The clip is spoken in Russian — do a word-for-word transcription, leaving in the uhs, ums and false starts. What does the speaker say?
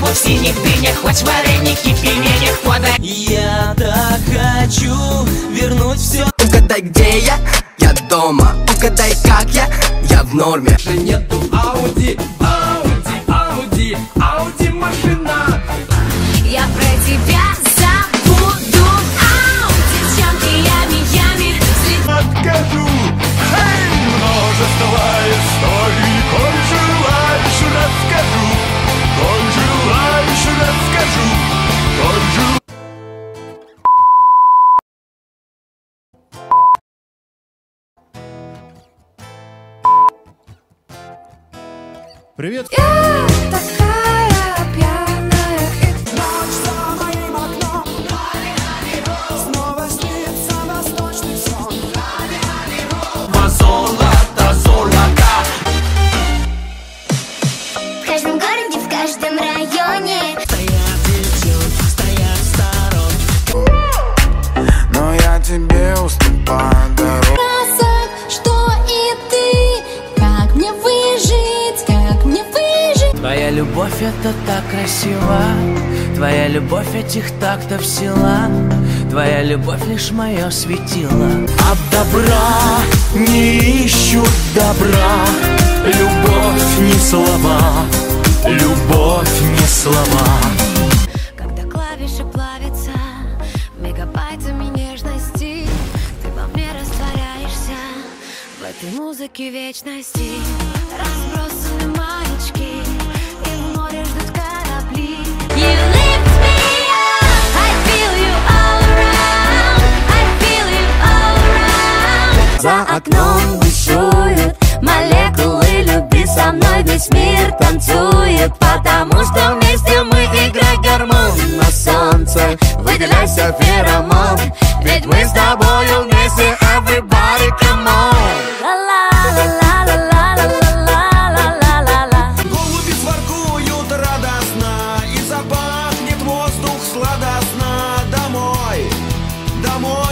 в синих дынях, хоть вареники, пельменях подай. Я так хочу вернуть все. Угадай, где я? Я дома. Угадай, как я? Я в норме. Нету Ауди, Ауди, Ауди, Ауди машина. Я про тебя забуду. Ауди с чемпионами, ями. Откажу, эй, множество историй. Коль желаешь, расскажу. Коль желаешь, расскажу. Коль желаешь. Привет. Я такая пьяная, и Ночь за моим окном, снова снится восточный сон. Золото, золото. в каждом городе, в каждом районе. Стоят девчонки, стоят в сторонке. Но я тебе уступаю дорогу. Сказать, что и ты. Как мне выжить, как мне выжить? Твоя любовь это так красиво. Твоя любовь этих тактов сила. Твоя любовь лишь мое светило. От добра не ищут добра. Любовь не слова. Любовь не слова. Когда клавиши плавятся мегабайтами нежности, ты во мне растворяешься в этой музыке вечности. Разбросаны маячки, и в море ждут корабли. You lift me up, I feel you all around, I feel you all around. За окном бушуют молекулы любви, со мной весь мир танцует, потому что вместе мы игра гормон. На солнце выделяйся феромон, ведь мы с тобою вместе. Everybody come on. Ла-ла-ла-ла-ла-ла-ла-ла-ла-ла. Голуби своркуют радостно, и запахнет воздух сладостно. Домой, домой.